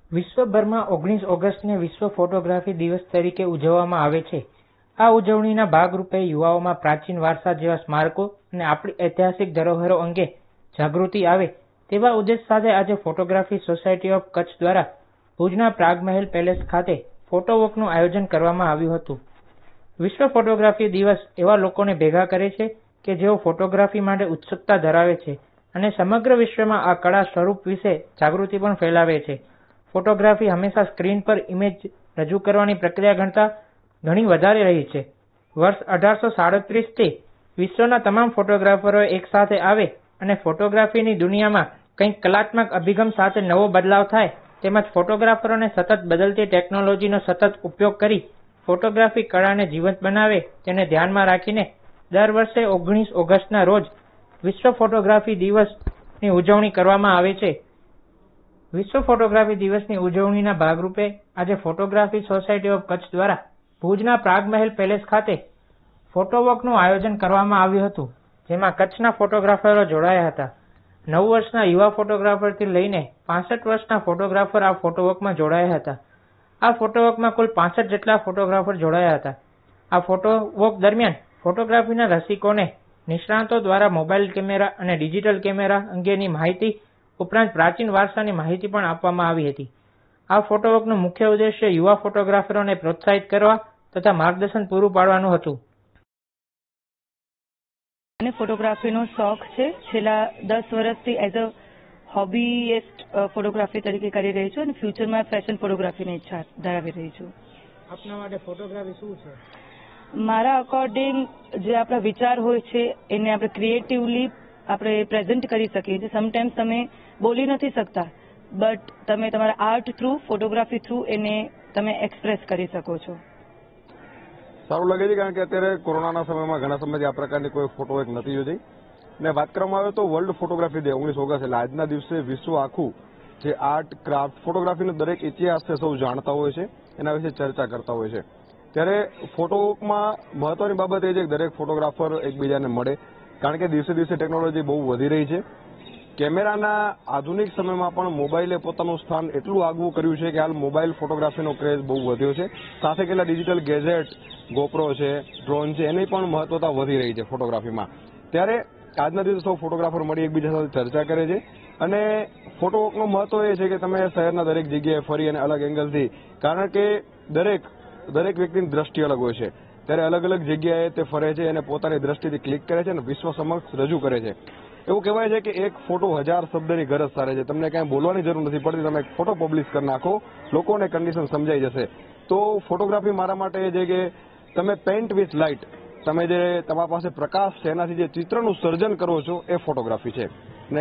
વિશ્વભરમાં 19 ઓગસ્ટને વિશ્વ ફોટોગ્રાફી દિવસ તરીકે ઉજવવામાં આવે છે. આ ઉજવણીના ભાગરૂપે યુવાઓમાં પ્રાચીન વારસા જેવા સ્મારકો અને આપણી ઐતિહાસિક ધરોહરો અંગે જાગૃતિ આવે તેવા ઉદ્દેશ સાથે આજે ફોટોગ્રાફી સોસાયટી ઓફ કચ્છ દ્વારા ભુજના પ્રાગમહેલ પેલેસ ખાતે ફોટો વોકનું આયોજન કરવામાં આવ્યું હતું. વિશ્વ ફોટોગ્રાફી દિવસ એવા લોકોને ભેગા કરે છે કે જેઓ ફોટોગ્રાફી માટે ઉત્સુકતા ધરાવે છે અને સમગ્ર વિશ્વમાં આ કળા સ્વરૂપ વિશે જાગૃતિ પણ ફેલાવે છે. ફોટોગ્રાફી હંમેશા સ્ક્રીન પર ઇમેજ રજૂ કરવાની પ્રક્રિયા કરતાં ઘણી વધારે રહી છે. વર્ષ 1837થી વિશ્વના તમામ ફોટોગ્રાફરો એકસાથે આવે અને ફોટોગ્રાફીની દુનિયામાં કંઈક કલાત્મક અભિગમ સાથે નવો બદલાવ થાય તેમજ ફોટોગ્રાફરોને સતત બદલતી ટેકનોલોજીનો સતત ઉપયોગ કરી ફોટોગ્રાફી કળાને જીવંત બનાવે તેને ધ્યાનમાં રાખીને દર વર્ષે 19 ઓગસ્ટના રોજ વિશ્વ ફોટોગ્રાફી દિવસની ઉજવણી કરવામાં આવે છે. વિશ્વ ફોટોગ્રાફી દિવસની ઉજવણીના ભાગરૂપે આજે ફોટોગ્રાફી સોસાયટી ઓફ કચ્છ દ્વારા ભુજના પ્રાગમહેલ પેલેસ ખાતે ફોટો વોકનું આયોજન કરવામાં આવ્યું હતું, જેમાં કચ્છના ફોટોગ્રાફરો જોડાયા હતા. 9 વર્ષના યુવા ફોટોગ્રાફરથી લઈને 65 વર્ષના ફોટોગ્રાફર આ ફોટો વોકમાં જોડાયા હતા. આ ફોટો વોકમાં કુલ 65 જેટલા ફોટોગ્રાફર જોડાયા હતા. આ ફોટો વોક દરમિયાન ફોટોગ્રાફીના રસિકોને નિષ્ણાતો દ્વારા મોબાઈલ કેમેરા અને ડિજિટલ કેમેરા અંગેની માહિતી ઉપરાંત પ્રાચીન વારસાની માહિતી પણ આપવામાં આવી હતી. આ ફોટો વોકનું મુખ્ય ઉદ્દેશ્ય યુવા ફોટોગ્રાફરોને પ્રોત્સાહિત કરવા તથા માર્ગદર્શન પૂરું પાડવાનું હતું. મને ફોટોગ્રાફીનો શોખ છે. છેલ્લા 10 વર્ષથી એઝ અ હોબીઇસ્ટ ફોટોગ્રાફી તરીકે કરી રહી છું અને ફ્યુચરમાં ફેશન ફોટોગ્રાફીની ઈચ્છા ધરાવી રહી છું. આપના માટે ફોટોગ્રાફી શું છે? મારા અકોર્ડિંગ જે આપણા વિચાર હોય છે એને આપણે ક્રિએટિવલી આપણે પ્રેઝન્ટ કરી શકીએ છીએ. સમટાઈમ્સ તમે બોલી નથી શકતા બટ તમે તમારા આર્ટ થ્રુ ફોટોગ્રાફી થ્રુ એને તમે એક્સપ્રેસ કરી શકો છો. સારું લાગે છે કારણ કે અત્યારે કોરોનાના સમયમાં ઘણા સમયથી આ પ્રકારની કોઈ ફોટો એક નથી યોજાઈ ને વાત કરવામાં આવે તો વર્લ્ડ ફોટોગ્રાફી ડે 19 ઓગસ્ટ એટલે આજના દિવસે વિશ્વ આખું જે આર્ટ ક્રાફ્ટ ફોટોગ્રાફીનો દરેક ઇતિહાસ છે સૌ જાણતા હોય છે, એના વિશે ચર્ચા કરતા હોય છે. ત્યારે ફોટોમાં મહત્વની બાબત એ છે કે દરેક ફોટોગ્રાફર એકબીજાને મળે કારણ કે દિવસે દિવસે ટેકનોલોજી બહુ વધી રહી છે. કેમેરાના આધુનિક સમયમાં પણ મોબાઈલે પોતાનું સ્થાન એટલું આગવું કર્યું છે કે હાલ મોબાઈલ ફોટોગ્રાફીનો ક્રેઝ બહુ વધ્યો છે. સાથે કેટલા ડિજિટલ ગેજેટ ગોપ્રો છે, ડ્રોન છે, એની પણ મહત્વતા વધી રહી છે ફોટોગ્રાફીમાં. ત્યારે આજના દિવસે સૌ ફોટોગ્રાફર મળી એકબીજા સાથે ચર્ચા કરે છે અને ફોટો વોકનું મહત્વ એ છે કે તમે શહેરના દરેક જગ્યાએ ફરી અને અલગ એંગલથી, કારણ કે દરેક વ્યક્તિની દ્રષ્ટિ અલગ હોય છે, ત્યારે અલગ અલગ જગ્યાએ તે ફરે છે અને પોતાની દ્રષ્ટિથી ક્લિક કરે છે અને વિશ્વ સમક્ષ રજૂ કરે છે. એવું કહેવાય છે કે એક ફોટો 1000 શબ્દની ગરજ સારે છે. તમને કાંઈ બોલવાની જરૂર નથી પડતી, તમે એક ફોટો પબ્લિશ કરી નાખો, લોકોને કન્ડિશન સમજાઈ જશે. તો ફોટોગ્રાફી મારા માટે એ છે કે તમે પેઇન્ટ વિથ લાઇટ, તમે જે તમારા પાસે પ્રકાશ છે એનાથી જે ચિત્રનું સર્જન કરો છો એ ફોટોગ્રાફી છે. ને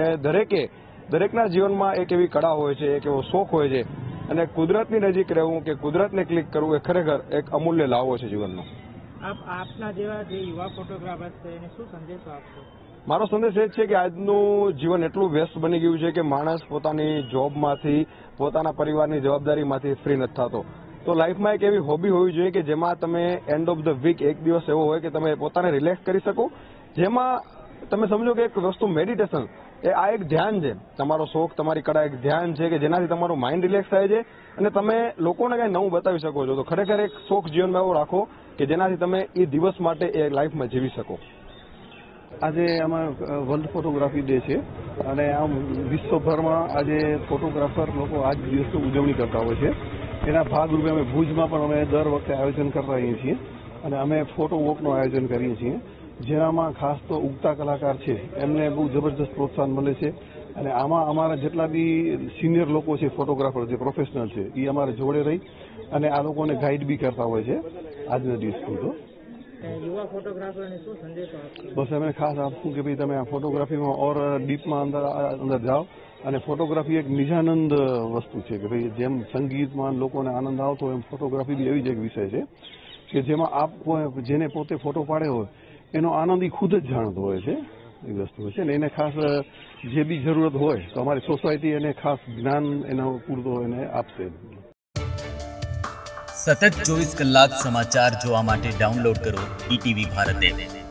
દરેકના જીવનમાં એક એવી કળા હોય છે, એક એવો શોખ હોય છે અને કુદરતની નજીક રહેવું કે કુદરતને ક્લિક કરવું એ ખરેખર એક અમૂલ્ય લાવો છે જીવનનો. આપના જેવા જે યુવા ફોટોગ્રાફર છે એને શું સંદેશો આપશો? મારો સંદેશ એ જ છે કે આજનું જીવન એટલું વ્યસ્ત બની ગયું છે કે માણસ પોતાની જોબમાંથી, પોતાના પરિવારની જવાબદારીમાંથી ફ્રી નથી થતો. તો લાઈફમાં એક એવી હોબી હોવી જોઈએ કે જેમાં તમે એન્ડ ઓફ ધ વીક એક દિવસ એવો હોય કે તમે પોતાને રિલેક્સ કરી શકો, જેમાં તમે સમજો કે એક વસ્તુ મેડિટેશન એ આ એક ધ્યાન છે. તમારો શોખ, તમારી કળા એક ધ્યાન છે કે જેનાથી તમારું માઇન્ડ રિલેક્સ થાય છે અને તમે લોકોને કંઈ નવું બતાવી શકો છો. તો ખરેખર એક શોખ જીવનમાં એવો રાખો કે જેનાથી તમે એ દિવસ માટે એ લાઈફમાં જીવી શકો. આજે આમાં વર્લ્ડ ફોટોગ્રાફી ડે છે અને આમ વિશ્વભરમાં આજે ફોટોગ્રાફર લોકો આજ દિવસની ઉજવણી કરતા હોય છે. એના ભાગરૂપે અમે ભુજમાં પણ અમે દર વખતે આયોજન કરતા રહીએ છીએ અને અમે ફોટો વોકનું આયોજન કરીએ છીએ, જેનામાં ખાસ તો ઉગતા કલાકાર છે એમને બહુ જબરજસ્ત પ્રોત્સાહન મળે છે અને આમાં અમારા જેટલા બી સિનિયર લોકો છે ફોટોગ્રાફર જે પ્રોફેશનલ છે એ અમારે જોડે રહી અને આ લોકોને ગાઈડ બી કરતા હોય છે આજના દિવસથી. તો યુવા ફોટોગ્રાફરને શું સંદેશો આપશો? બસ અમે ખાસ આપશું કે ભાઈ તમે આ ફોટોગ્રાફીમાં ઓર ડીપમાં અંદર જાઓ અને ફોટોગ્રાફી એક નિજાનંદ વસ્તુ છે કે ભાઈ જેમ સંગીતમાં લોકોને આનંદ આવતો હોય એમ ફોટોગ્રાફી બી એવી જ એક વિષય છે કે જેમાં જેને પોતે ફોટો પાડ્યો હોય એનો આનંદ એ ખુદ જ જાણતો હોય છે. એ વસ્તુ હોય છે ને એને ખાસ જે બી જરૂરત હોય તો અમારી સોસાયટી એને ખાસ જ્ઞાન એનો પૂરતો એને આપશે. સતત 24 કલાક સમાચાર જોવા માટે ડાઉનલોડ કરો ETV ભારત એપ.